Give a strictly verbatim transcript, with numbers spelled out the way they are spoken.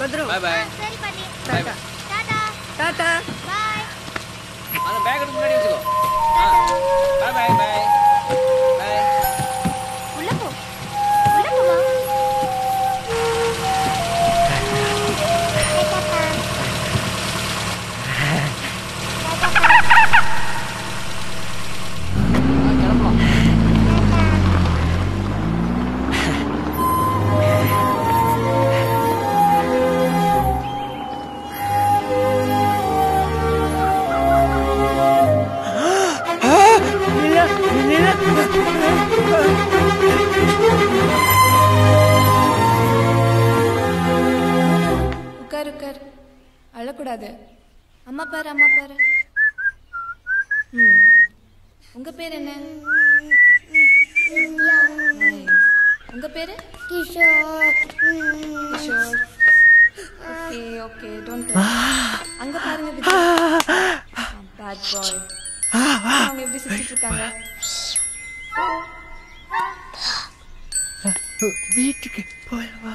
வந்துரும். Bye bye. சரி பண்ணி. டாடா. டாடா. டாடா. பை. அந்த பேக் எடுத்து முன்னாடி வச்சுக்கோ. Bye bye bye. பை. உள்ள போ. உள்ள போமா. உட்கார் உட்கார், அழக்கூடாது. அம்மா பாரு அம்மா பாரு. ம் உங்க பேர் என்ன? உங்க பேரு? Kishore. Kishore. Okay okay, don't cry. அங்க பாருங்க விஜய். Bad boy. அவங்க எப்படி சிரிச்சிட்டு இருக்காங்க? வீட்டுக்கு போய்வா.